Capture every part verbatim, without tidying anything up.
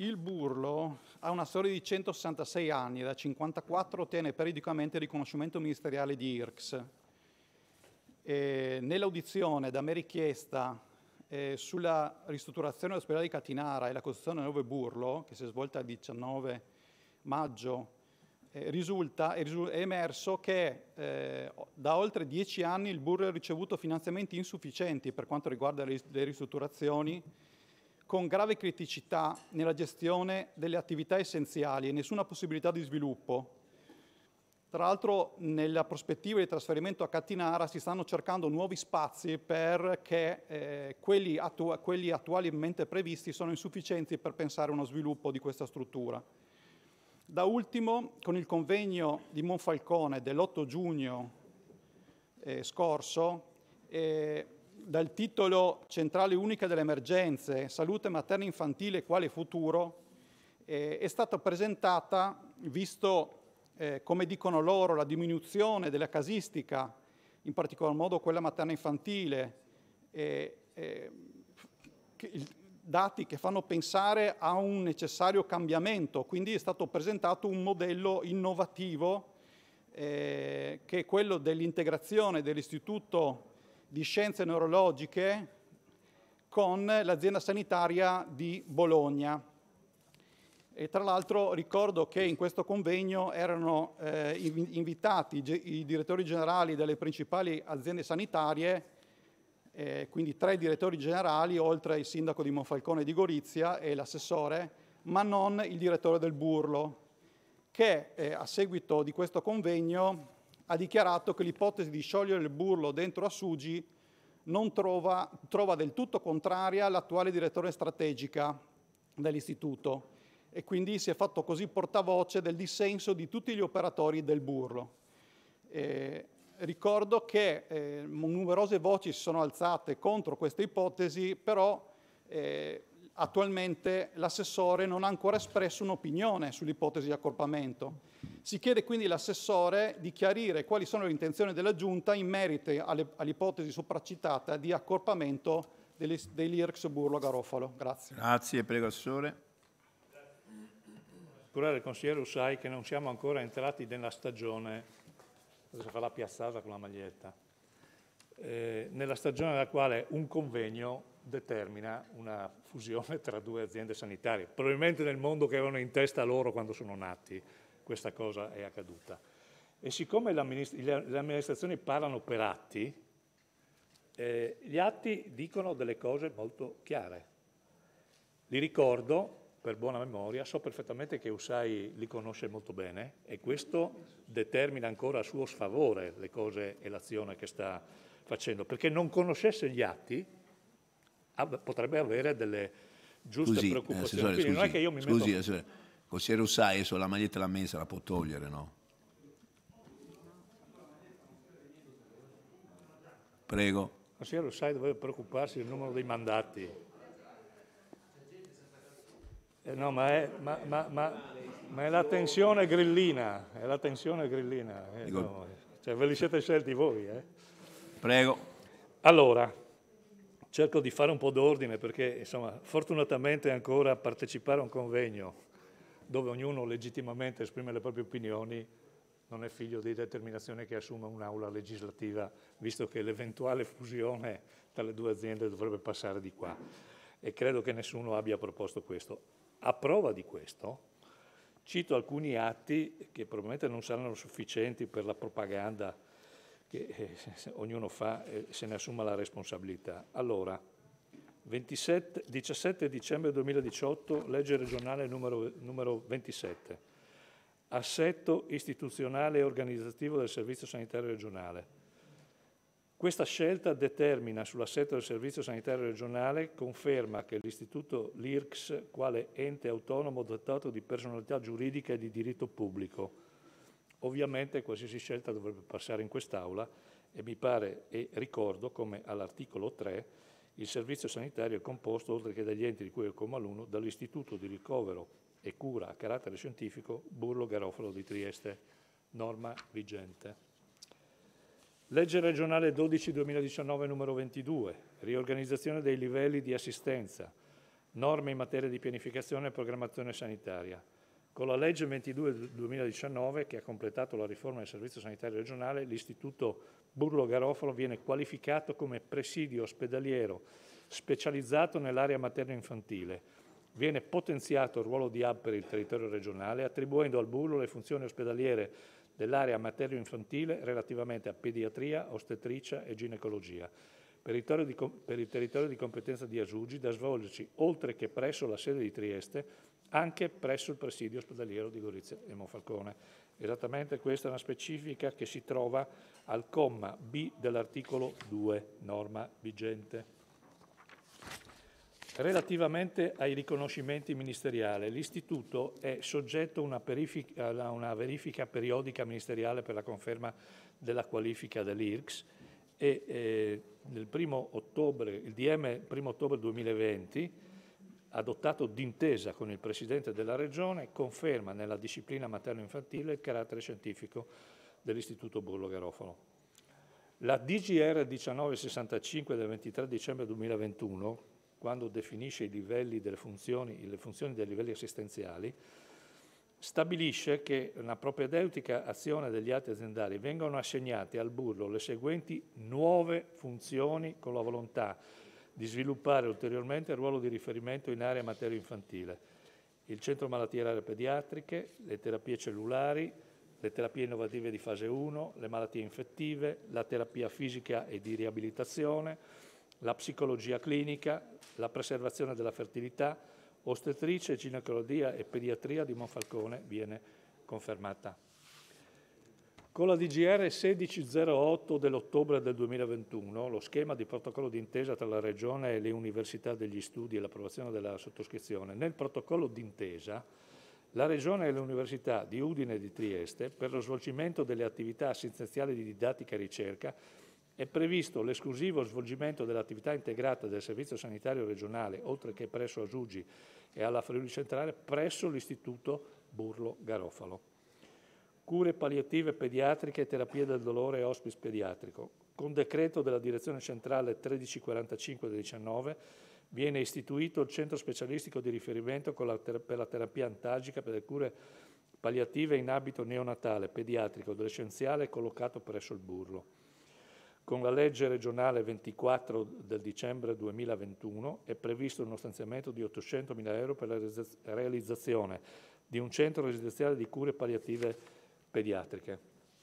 il Burlo ha una storia di centosessantasei anni e dal cinquantaquattro ottiene periodicamente il riconoscimento ministeriale di I R C S. Nell'audizione da me richiesta eh, sulla ristrutturazione dell'ospedale di Catinara e la costruzione del nuovo Burlo, che si è svolta il diciannove maggio, eh, risulta, è, è emerso che eh, da oltre dieci anni il Burlo ha ricevuto finanziamenti insufficienti per quanto riguarda le, le ristrutturazioni, con grave criticità nella gestione delle attività essenziali e nessuna possibilità di sviluppo. Tra l'altro, nella prospettiva di trasferimento a Catinara si stanno cercando nuovi spazi perché eh, quelli, attu- quelli attualmente previsti sono insufficienti per pensare a uno sviluppo di questa struttura. Da ultimo, con il convegno di Monfalcone dell'otto giugno eh, scorso, eh, dal titolo Centrale unica delle emergenze, salute materna infantile quale futuro, eh, è stata presentata, visto eh, come dicono loro la diminuzione della casistica, in particolar modo quella materna infantile, eh, eh, che, il, dati che fanno pensare a un necessario cambiamento, quindi è stato presentato un modello innovativo eh, che è quello dell'integrazione dell'Istituto di Scienze Neurologiche con l'azienda sanitaria di Bologna. E tra l'altro ricordo che in questo convegno erano eh, invitati i, i direttori generali delle principali aziende sanitarie, eh, quindi tre direttori generali, oltre il sindaco di Monfalcone di Gorizia e l'assessore, ma non il direttore del Burlo, che eh, a seguito di questo convegno ha dichiarato che l'ipotesi di sciogliere il Burlo dentro a Sugi non trova, trova del tutto contraria all'attuale direttore strategica dell'istituto e quindi si è fatto così portavoce del dissenso di tutti gli operatori del Burlo. Eh, ricordo che eh, numerose voci si sono alzate contro questa ipotesi, però eh, attualmente l'assessore non ha ancora espresso un'opinione sull'ipotesi di accorpamento. Si chiede quindi all'assessore di chiarire quali sono le intenzioni della Giunta in merito all'ipotesi sopracitata di accorpamento dell'I R C S Burlo Garofalo. Grazie. Grazie, prego Assessore. Assicurare il consigliere Ussai che non siamo ancora entrati nella stagione, cosa fa la piazzata con la maglietta, eh, nella stagione nella quale un convegno determina una fusione tra due aziende sanitarie. Probabilmente nel mondo che avevano in testa loro quando sono nati questa cosa è accaduta. E siccome le amministrazioni parlano per atti, eh, gli atti dicono delle cose molto chiare. Li ricordo per buona memoria, so perfettamente che Ussai li conosce molto bene e questo determina ancora a suo sfavore le cose e l'azione che sta facendo, perché non conoscesse gli atti potrebbe avere delle giuste scusi, preoccupazioni. Quindi scusi, non è che io mi scusi, metto... assessore, consigliere Ussai, adesso la maglietta della mensa la può togliere, no? Prego. Il consigliere Ussai dovrebbe preoccuparsi del numero dei mandati. Eh no, ma è, ma, ma, ma, ma è la tensione grillina, è la tensione grillina. Eh, no, cioè ve li siete scelti voi. Eh. Prego. Allora, cerco di fare un po' d'ordine perché, insomma, fortunatamente ancora partecipare a un convegno dove ognuno legittimamente esprime le proprie opinioni non è figlio di determinazione che assume un'aula legislativa, visto che l'eventuale fusione tra le due aziende dovrebbe passare di qua. E credo che nessuno abbia proposto questo. A prova di questo, cito alcuni atti che probabilmente non saranno sufficienti per la propaganda che eh, ognuno fa e se ne assuma la responsabilità. Allora, ventisette, diciassette dicembre duemiladiciotto, legge regionale numero, numero ventisette, assetto istituzionale e organizzativo del Servizio Sanitario Regionale. Questa scelta determina sull'assetto del Servizio Sanitario Regionale conferma che l'Istituto l'I R C S, quale ente autonomo dotato di personalità giuridica e di diritto pubblico. Ovviamente qualsiasi scelta dovrebbe passare in quest'Aula e mi pare e ricordo come all'articolo tre il Servizio Sanitario è composto, oltre che dagli enti di cui è il comma uno, dall'Istituto di ricovero e cura a carattere scientifico Burlo Garofalo di Trieste, norma vigente. Legge regionale dodici duemiladiciannove numero ventidue, riorganizzazione dei livelli di assistenza, norme in materia di pianificazione e programmazione sanitaria. Con la legge ventidue del duemiladiciannove, che ha completato la riforma del Servizio Sanitario Regionale, l'Istituto Burlo Garofalo viene qualificato come presidio ospedaliero specializzato nell'area materno-infantile. Viene potenziato il ruolo di hub per il territorio regionale, attribuendo al Burlo le funzioni ospedaliere dell'area materno-infantile relativamente a pediatria, ostetricia e ginecologia. Per il, territorio di, per il territorio di competenza di Asuggi, da svolgersi, oltre che presso la sede di Trieste, anche presso il presidio ospedaliero di Gorizia e Monfalcone. Esattamente questa è una specifica che si trova al comma B dell'articolo due, norma vigente. Relativamente ai riconoscimenti ministeriali, l'Istituto è soggetto a una verifica, a una verifica periodica ministeriale per la conferma della qualifica dell'I R C S e eh, nel primo ottobre, il D M primo ottobre duemilaventi, adottato d'intesa con il Presidente della Regione, conferma nella disciplina materno-infantile il carattere scientifico dell'Istituto Burlo Garofalo. La D G R diciannovesessantacinque del ventitré dicembre duemilaventuno, quando definisce i livelli delle funzioni, le funzioni dei livelli assistenziali, stabilisce che una propedeutica azione degli atti aziendali vengono assegnate al Burlo le seguenti nuove funzioni con la volontà di sviluppare ulteriormente il ruolo di riferimento in area materno-infantile, il centro malattie rare pediatriche, le terapie cellulari, le terapie innovative di fase uno, le malattie infettive, la terapia fisica e di riabilitazione, la psicologia clinica, la preservazione della fertilità, ostetricia, ginecologia e pediatria di Monfalcone viene confermata. Con la D G R sedici zero otto dell'ottobre del duemilaventuno, lo schema di protocollo d'intesa tra la Regione e le Università degli Studi e l'approvazione della sottoscrizione, nel protocollo d'intesa la Regione e le Università di Udine e di Trieste, per lo svolgimento delle attività assistenziali di didattica e ricerca, è previsto l'esclusivo svolgimento dell'attività integrata del Servizio Sanitario Regionale, oltre che presso Asuggi e alla Friuli Centrale, presso l'Istituto Burlo Garofalo. Cure palliative pediatriche e terapia del dolore e hospice pediatrico. Con decreto della Direzione Centrale tredici quarantacinque del diciannove viene istituito il centro specialistico di riferimento con la per la terapia antalgica per le cure palliative in ambito neonatale, pediatrico, adolescenziale collocato presso il Burlo. Con la legge regionale ventiquattro del dicembre duemilaventuno è previsto uno stanziamento di ottocentomila euro per la realizzazione di un centro residenziale di cure palliative pediatriche.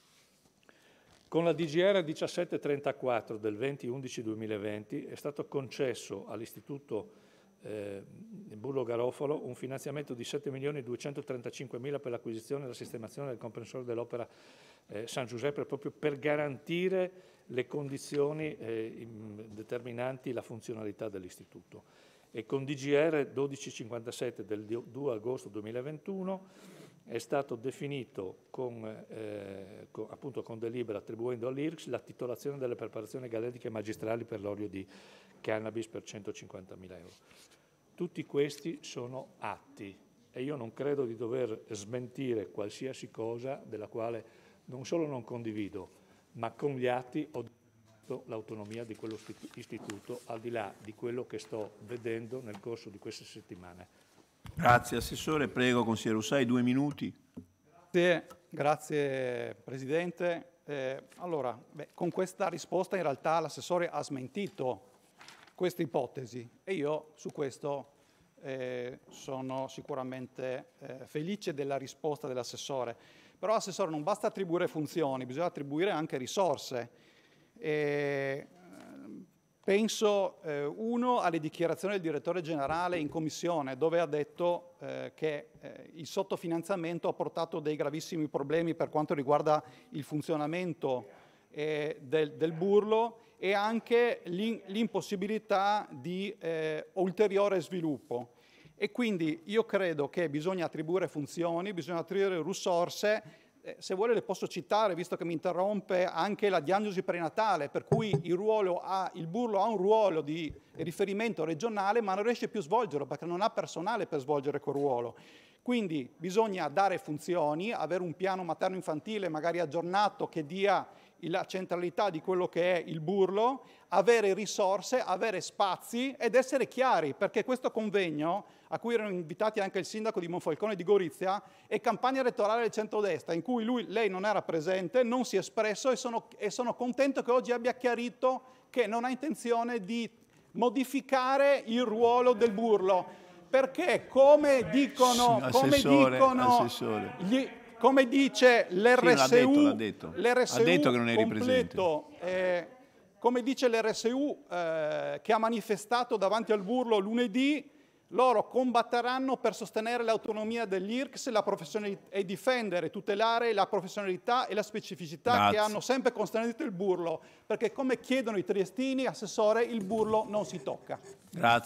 Con la D G R diciassette trentaquattro del venti undici duemilaventi è stato concesso all'Istituto eh, Burlo Garofalo un finanziamento di sette milioni duecentotrentacinquemila per l'acquisizione e la sistemazione del comprensore dell'opera eh, San Giuseppe, proprio per garantire le condizioni eh, determinanti la funzionalità dell'Istituto. E con D G R dodici cinquantasette del due agosto duemilaventuno è stato definito con, eh, con, appunto con delibera attribuendo all'I R C S la titolazione delle preparazioni galeniche magistrali per l'olio di cannabis per centocinquantamila euro. Tutti questi sono atti e io non credo di dover smentire qualsiasi cosa della quale non solo non condivido, ma con gli atti ho dato l'autonomia di quello istituto, al di là di quello che sto vedendo nel corso di queste settimane. Grazie Assessore, prego consigliere Russai, due minuti. Grazie, grazie Presidente. Eh, allora, beh, con questa risposta in realtà l'Assessore ha smentito questa ipotesi e io su questo eh, sono sicuramente eh, felice della risposta dell'Assessore. Però Assessore non basta attribuire funzioni, bisogna attribuire anche risorse. Eh, Penso, eh, uno, alle dichiarazioni del direttore generale in commissione, dove ha detto eh, che eh, il sottofinanziamento ha portato dei gravissimi problemi per quanto riguarda il funzionamento eh, del, del Burlo e anche l'impossibilità di eh, ulteriore sviluppo. E quindi io credo che bisogna attribuire funzioni, bisogna attribuire risorse. Se vuole le posso citare, visto che mi interrompe, anche la diagnosi prenatale, per cui il, ruolo ha, il Burlo ha un ruolo di riferimento regionale, ma non riesce più a svolgerlo perché non ha personale per svolgere quel ruolo. Quindi bisogna dare funzioni, avere un piano materno-infantile magari aggiornato che dia la centralità di quello che è il Burlo, avere risorse, avere spazi ed essere chiari, perché questo convegno, a cui erano invitati anche il sindaco di Monfalcone di Gorizia, è campagna elettorale del centrodestra, in cui lui, lei non era presente, non si è espresso, e sono, e sono contento che oggi abbia chiarito che non ha intenzione di modificare il ruolo del Burlo, perché come dicono, come dicono gli, come dice l'R S U, sì, l'ha detto, l'ha detto. Ha detto che non eri completo, eh, come dice l'R S U eh, che ha manifestato davanti al Burlo lunedì, loro combatteranno per sostenere l'autonomia degli I R C S la e difendere, tutelare la professionalità e la specificità Grazie. Che hanno sempre constrenuto il Burlo, perché come chiedono i triestini, Assessore, il Burlo non si tocca. Grazie.